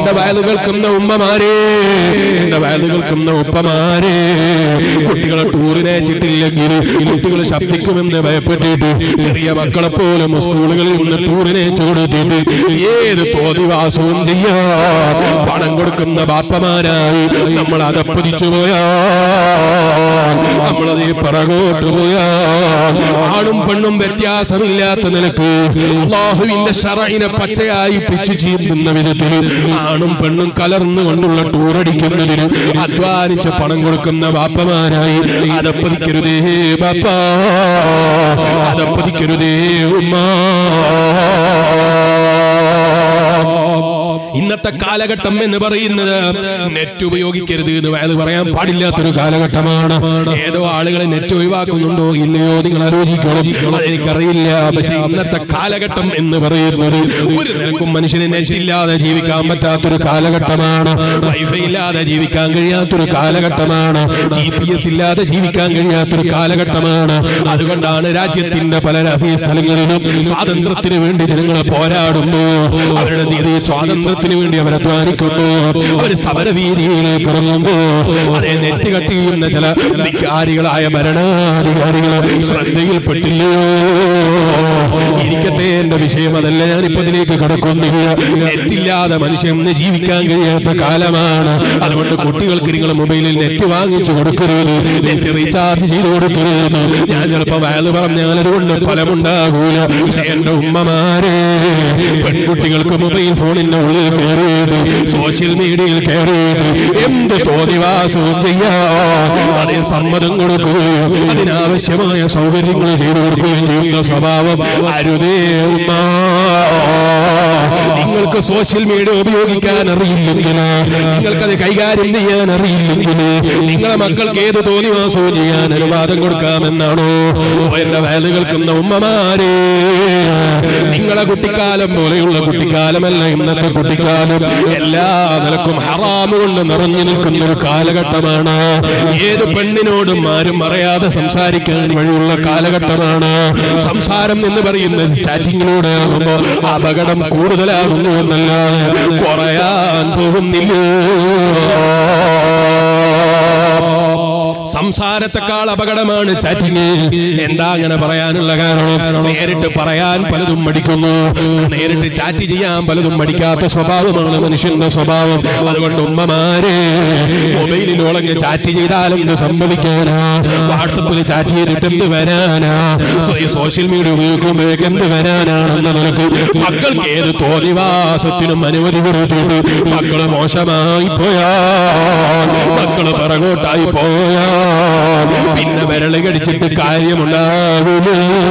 എന്റെ വയല് കേൾക്കുന്ന ഉമ്മമാരെ, എന്റെ വയല് കേൾക്കുന്ന ഉപ്പമാരെ, കുട്ടികളെ ടൂറിനെ അയച്ചിട്ടില്ലെങ്കിൽ കുട്ടികൾ ശബ്ദിക്കുമെന്ന് ഭയപ്പെട്ടിട്ട് ചെറിയ മക്കളെ പോലും സ്കൂളുകളിൽ നിന്ന് ടൂറിനെ കൊടുത്തിട്ട് ഏത് തോന്നിവാസവും ചെയ്യാ പണം കൊടുക്കുന്ന ബാപ്പമാരായി നമ്മൾ അതപ്പതിച്ചു പോയാ, നമ്മളത് പിറകോട്ട് പോയാ, ആണും പെണ്ണും വ്യത്യാസമില്ലാത്ത നിലക്ക് അല്ലാഹുവിന്റെ ശറഇനെ പച്ചയായി പിച്ചു ചീന്തുന്ന വിധത്തിൽ ആണും പെണ്ണും കലർന്നുകൊണ്ടുള്ള ടൂറടിക്കുന്നതിന് അധ്വാനിച്ച് പണം കൊടുക്കുന്ന ബാപ്പമാരായി അതപ്പതിക്കരുതേ ബാപ്പ, അതപ്പതിക്കരുതേ ഉമ്മ. ഇന്നത്തെ കാലഘട്ടം എന്ന് പറയുന്നത് നെറ്റ് ഉപയോഗിക്കരുത് എന്ന് വയത് പറയാൻ പാടില്ലാത്തൊരു കാലഘട്ടമാണ്. ഏതോ ആളുകളെ നെറ്റ് ഒഴിവാക്കുന്നുണ്ടോ ഇല്ലയോ നിങ്ങൾ ആലോചിക്കണം, അതെനിക്കറിയില്ല. പക്ഷെ ഇന്നത്തെ കാലഘട്ടം എന്ന് പറയുന്നത് ഒരു നിലക്കും മനുഷ്യന് നെറ്റ് ഇല്ലാതെ ജീവിക്കാൻ പറ്റാത്തൊരു കാലഘട്ടമാണ്. വൈഫൈ ഇല്ലാതെ ജീവിക്കാൻ കഴിയാത്തൊരു കാലഘട്ടമാണ്. GPS ഇല്ലാതെ ജീവിക്കാൻ കഴിയാത്തൊരു കാലഘട്ടമാണ്. അതുകൊണ്ടാണ് രാജ്യത്തിന്റെ പല രാഷ്ട്രീയ സ്ഥലങ്ങളിലും സ്വാതന്ത്ര്യത്തിന് വേണ്ടി ജനങ്ങൾ പോരാടുന്നു. അവരുടെ നീതി സ്വാതന്ത്ര്യത്തിന് വേണ്ടി അവർ അധ്വാനിക്കുന്നു. അവർ സമരവീതിയിലേക്ക് ഇറങ്ങുമ്പോ അതേ നെറ്റ് കട്ട് ചെയ്യുന്ന ചില ധിക്കാരികളായ ഭരണാധികാരികൾ ശ്രദ്ധയിൽപ്പെട്ടില്ലയോ? ഇരിക്കട്ടെ, എന്റെ വിഷയം അതല്ല, ഞാനിപ്പോ ഇതിലേക്ക് കടക്കുന്നില്ല. നെറ്റില്ലാതെ മനുഷ്യന് ജീവിക്കാൻ കഴിയാത്ത കാലമാണ്. അതുകൊണ്ട് കുട്ടികൾക്ക് നിങ്ങൾ മൊബൈലിൽ നെറ്റ് വാങ്ങിച്ചു കൊടുക്കരുത്, നെറ്റ് റീചാർജ് ചെയ്ത് കൊടുക്കരുത്. ഞാൻ ചിലപ്പോ വയത് പറഞ്ഞാൽ അതുകൊണ്ട് ഫലമുണ്ടാകൂല. പക്ഷെ എന്റെ ഉമ്മമാരെ, പെൺകുട്ടികൾക്ക് മൊബൈൽ ഫോണിന്റെ ഉള്ളിൽ കയറിയത്, സോഷ്യൽ മീഡിയയിൽ കയറിയത് എന്ത് തോന്നിവാസവും ചെയ്യാ, അതേ സമ്മതം കൊടുക്കുകയും അതിനാവശ്യമായ സൗകര്യങ്ങൾ ചെയ്തു കൊടുക്കുകയും ചെയ്യുന്ന സ്വഭാവം അരുതേ ഉമ്മ. നിങ്ങൾക്ക് സോഷ്യൽ മീഡിയ ഉപയോഗിക്കാൻ അറിയില്ലെങ്കിൽ, നിങ്ങൾക്കത് കൈകാര്യം ചെയ്യാൻ അറിയില്ലെങ്കിൽ നിങ്ങളെ മക്കൾക്ക് ഏത് തോന്നിവാസവും ചെയ്യാൻ അനുവാദം കൊടുക്കാമെന്നാണോ എന്റെ വയല് കേൾക്കുന്ന ഉമ്മമാരെ? നിങ്ങളെ കുട്ടിക്കാലം പോലെയുള്ള കുട്ടിക്കാലമല്ല ഇന്നത്തെ കുട്ടിക്കാലം. എല്ലാ നിലക്കും ഹറാമ് കൊണ്ട് നിറഞ്ഞു നിൽക്കുന്ന ഒരു കാലഘട്ടമാണ്. ഏത് പെണ്ണിനോടും ആരും അറിയാതെ സംസാരിക്കാൻ വഴിയുള്ള കാലഘട്ടമാണ്. സംസാരം എന്ന് പറയുന്നത് ചാറ്റിങ്ങിലൂടെ ആകുമ്പോ അപകടം കൂടുതലാകുന്നു എന്നല്ലാതെ കുറയാൻ പോകുന്നില്ല. സംസാരത്തെക്കാൾ അപകടമാണ് ചാറ്റിംഗ്. എന്താ അങ്ങനെ പറയാനുള്ള കാരണം? നേരിട്ട് പറയാൻ പലതും മടിക്കുന്നു, നേരിട്ട് ചാറ്റ് ചെയ്യാൻ പലതും മടിക്കാത്ത സ്വഭാവമാണ് മനുഷ്യന്റെ സ്വഭാവം. അതുകൊണ്ട് ഉമ്മമാരെ, മൊബൈലിൽ ഒളങ്ങ് ചാറ്റ് ചെയ്താൽ എന്ത് സംഭവിക്കാനാ? വാട്സപ്പിൽ ചാറ്റ് ചെയ്തിട്ട് എന്ത് വരാനാ? സോഷ്യൽ മീഡിയ ഉപയോഗിക്കുമ്പോഴേക്ക് എന്ത് വരാനാണെന്ന നിലക്ക് മക്കൾക്ക് ഏത് തോന്നിവാസത്തിനും അനുമതി കൊടുത്തിട്ട് മക്കള് മോശമായി പോയാൽ, മക്കള് പിറകോട്ടായി പോയാൽ പിന്നെ വിരള് കടിച്ചിട്ട് കാര്യമുണ്ടാകില്ല.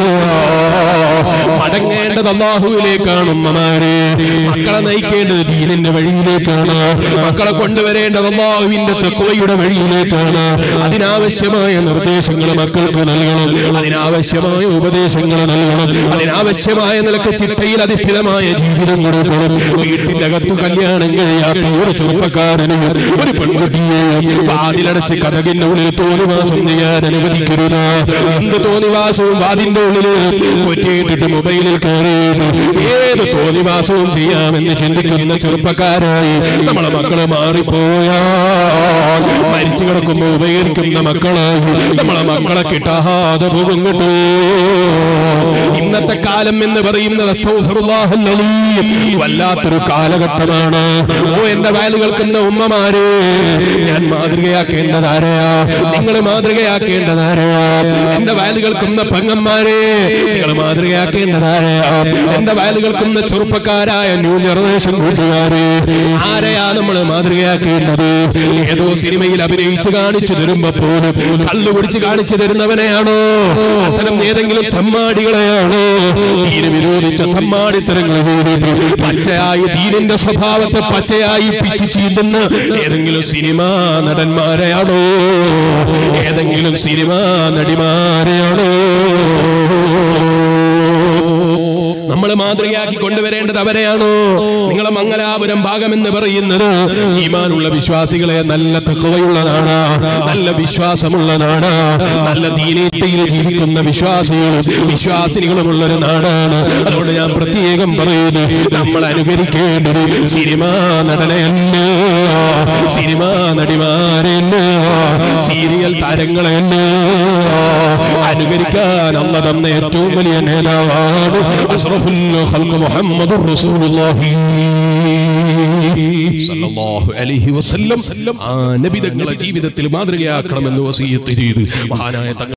മടങ്ങേണ്ടത് അല്ലാഹുവിലേക്കാണ് ഉമ്മമാരെ. മക്കളെ നയിക്കേണ്ടത് ദീനിന്റെ വഴിയിലേക്കാണ്. മക്കളെ കൊണ്ടുവരേണ്ടത് അല്ലാഹുവിന്റെ തഖ്വയുടെ വഴിയിലേക്കാണ്. അതിനാവശ്യമായ നിർദ്ദേശങ്ങൾ മക്കൾക്ക് നൽകണം, അതിനാവശ്യമായ ഉപദേശങ്ങൾ നൽകണം, അതിനാവശ്യമായ നിലക്ക് ചിട്ടയിൽ അധിഷ്ഠിതമായ ജീവിതം കൊടുക്കണം. വീട്ടിന്റെ അകത്ത് കല്യാണം കഴിയാത്ത ഒരു ചെറുപ്പക്കാരനെയും ഒരു പെൺകുട്ടിയെയും വാതിലടച്ച് കഥകിന്റെ ഉള്ളിൽ തോന്നിവാസം ചെയ്യാൻ അനുവദിക്കരുത്. എന്ത് തോന്നിവാസവും വാതിന്റെ ഉള്ളില് കൊറ്റിയിട്ടിട്ട് മൊബൈലിൽ കയറി ഏത് തോന്നിവാസവും ചെയ്യാമെന്ന് ചിന്തിക്കുന്ന ചെറുപ്പക്കാരായി നമ്മളെ മക്കളെ മാറിപ്പോയാൽ മരിച്ചു കിടക്കുമ്പോ ഉപകരിക്കുന്ന മക്കളായി നമ്മളെ മക്കളെ കിട്ടാതെ പോകും കേട്ടോ. ഇന്നത്തെ കാലം എന്ന് പറയുന്നത് വല്ലാത്തൊരു കാലഘട്ടമാണ്. ഓ എന്റെ വയല് കേൾക്കുന്ന ഉമ്മമാരെ, ഞാൻ മാതൃകയാക്കേണ്ടതാരെയാ? നിങ്ങൾ മാതൃകയാക്കേണ്ടതാരെയാ? എന്റെ വയല് കേൾക്കുന്ന പെങ്ങന്മാരെ, നിങ്ങൾ മാതൃകയാക്കേണ്ടതാരെയാ? എന്റെ വയല് കേൾക്കുന്ന ചെറുപ്പക്കാരായ ന്യൂ ജനറേഷൻ കൂട്ടുകാരെ, ആരെയാ നമ്മൾ മാതൃകയാക്കേണ്ടത്? ഏതോ സിനിമയിൽ അഭിനയിച്ച് കാണിച്ചു തരുമ്പോ പോലും കള്ളു കുടിച്ച് കാണിച്ചു തരുന്നവനെയാണോ? അത്തരം ഏതെങ്കിലും തമ്മാടികളെയാണോ? ദീന് വിരോധിച്ച തമ്മാടിത്തരങ്ങൾ ചെയ്തിട്ട് പച്ചയായി ദീനിന്റെ സ്വഭാവത്തെ പച്ചയായി പിച്ചു ചീന്തുന്ന ഏതെങ്കിലും സിനിമാ നടന്മാരെയാണോ? ഏതെങ്കിലും സിനിമാ നടിമാരെയാണോ? നമ്മൾ മാതൃകയാക്കി കൊണ്ടുവരേണ്ടത് അവരെയാണോ? നിങ്ങളെ മംഗലാപുരം ഭാഗം എന്ന് പറയുന്നത് ഈമാനുള്ള വിശ്വാസികളെ നല്ല തഖ്വയുള്ള നാടാണ്, നല്ല വിശ്വാസമുള്ള നാടാണ്, നല്ല ദീനീയതയിൽ ജീവിക്കുന്ന വിശ്വാസികളുമുള്ളൊരു നാടാണ്. അതുകൊണ്ട് ഞാൻ പ്രത്യേകം പറയുന്നു, നമ്മൾ അനുകരിക്കേണ്ടത് സിനിമാ നടനെയല്ല, സിനിമാ നടിമാരല്ല, സീരിയൽ താരങ്ങളല്ല. അനുകരിക്കാൻ അല്ലാഹു തന്ന ഏറ്റവും വലിയ നേതാവാണ് അഷ്റഫുൽ ഖൽഖ് മുഹമ്മദുർ റസൂലുള്ളാഹി സല്ലല്ലാഹു അലൈഹി വസല്ലം. ആ നബി തങ്ങളുടെ ജീവിതത്തിൽ മാതൃകയാക്കണമെന്ന് വസിയത്ത് ചെയ്തു മഹാനായ